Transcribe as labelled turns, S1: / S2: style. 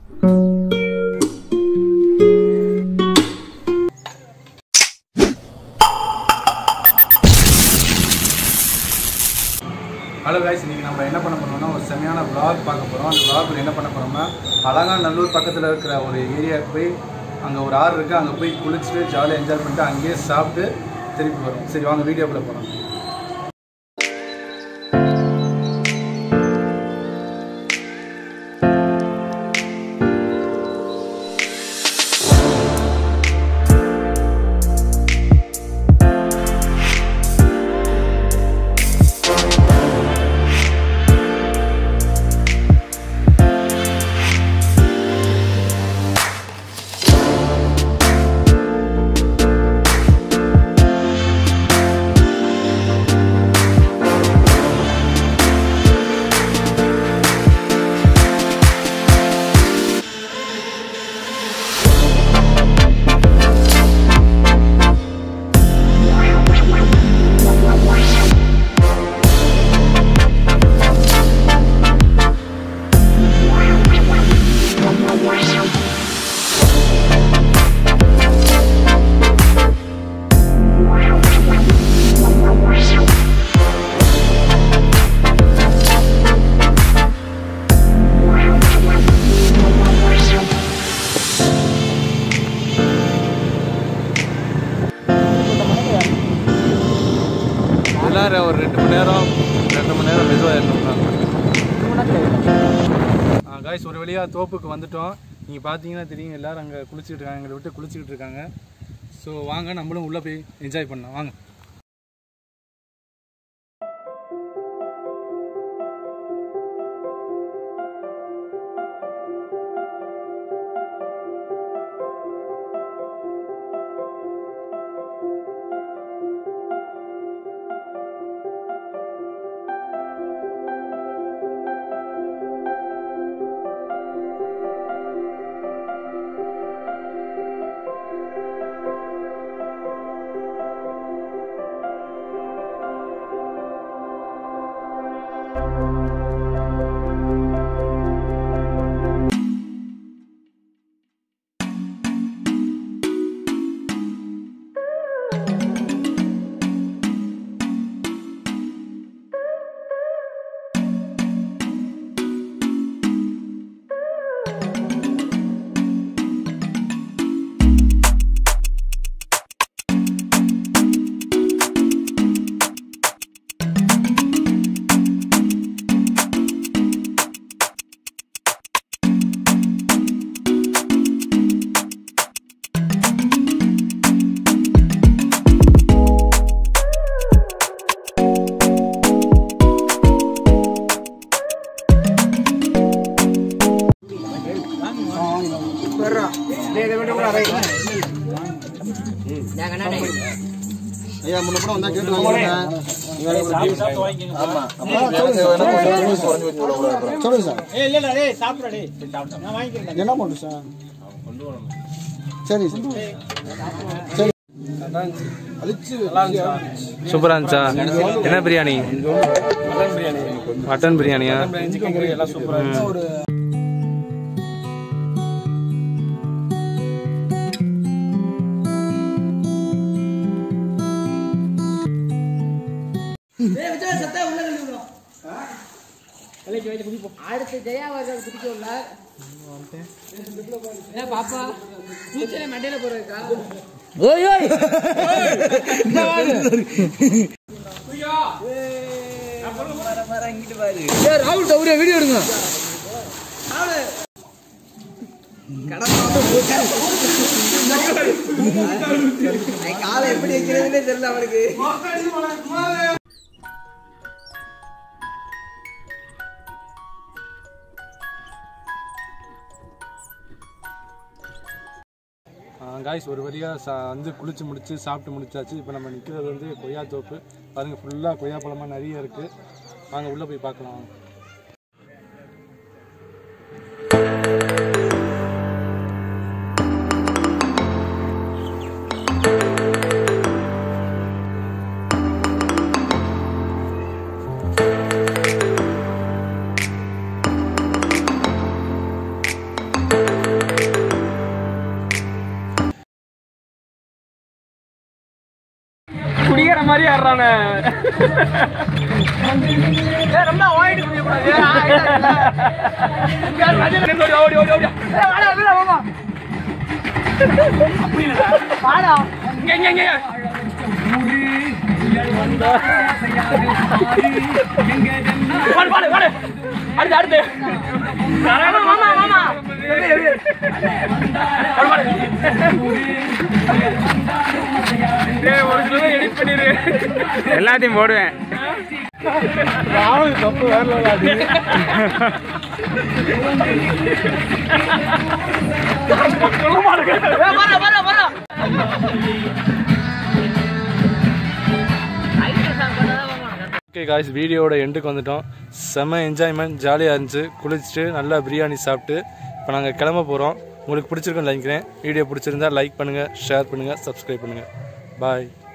S1: Hello guys, இன்னைக்கு நம்ம என்ன பண்ண போறோம்னா ஒரு செமையான vlog பார்க்க போறோம். அந்த vlogல என்ன பண்ண போறோம்னா அலங்காநல்லூர் பக்கத்துல இருக்கிற ஒரு ஏரியாக்கு போய் அங்க ஒரு ஆறு இருக்கு, அங்க போய் குளிச்சிட்டு ஜாலியா என்ஜாய் பண்ணிட்டு அங்கேயே சாப்பிட்டு திருப்பி வரோம். சரி வாங்க வீடியோக்குள்ள போலாம். ஒரு 2 மணி நேரம் மெதுவாக இருந்தோம். காய்ஸ் ஒரு வழியாக தோப்புக்கு வந்துட்டோம். நீங்கள் பார்த்தீங்கன்னா தெரியும், எல்லோரும் அங்கே குளிச்சுக்கிட்டு இருக்காங்க, எங்களை விட்டு குளிச்சுக்கிட்டு இருக்காங்க. ஸோ வாங்க நம்மளும் உள்ளே போய் என்ஜாய் பண்ணலாம் வாங்க. சூப்பரா இருந்துச்சா? என்ன பிரியாணி? மட்டன் பிரியாணியா?
S2: அடுத்து ஜெயா அவர்கள் குடிக்கல பாப்பா மண்டையில போறதுக்கா? ராகுல் தவிர வீடியோ எடுங்க. காலை எப்படி வைக்கிறதுன்னே தெரியல அவனுக்கு.
S1: காய்ஸ் ஒரு வழியாக வந்து குளிச்சு முடிச்சு சாப்பிட்டு முடிச்சாச்சு. இப்போ நம்ம நிற்கிறது வந்து கொய்யா தோப்பு. பாருங்கள், ஃபுல்லாக கொய்யா பழமாக நிறைய இருக்குது. வாங்க உள்ளே போய் பார்க்கலாம்.
S3: மாதிரி ஆடுறானே. ரொம்ப ஓடிட்டு கூடாது. ஓடி ஓடி ஓடி பாடா இங்க பாடு பாடு பாடு அடுத்து அடுத்து மாமா மாமா ஒரு கிலோ எடிட் பண்ணிடு. எல்லாத்தையும் போடுவேன். தப்பு வரல.
S1: ஓகே காய்ஸ், வீடியோட எண்டுக்கு வந்துட்டோம். செம்ம என்ஜாய்மெண்ட், ஜாலியாக இருந்துச்சு. குளிச்சுட்டு நல்லா பிரியாணி சாப்பிட்டு இப்போ நாங்கள் கிளம்ப போகிறோம். உங்களுக்கு பிடிச்சிருக்குன்னு நினைக்கிறேன். வீடியோ பிடிச்சிருந்தா லைக் பண்ணுங்கள், ஷேர் பண்ணுங்கள், சப்ஸ்கிரைப் பண்ணுங்கள். பாய்.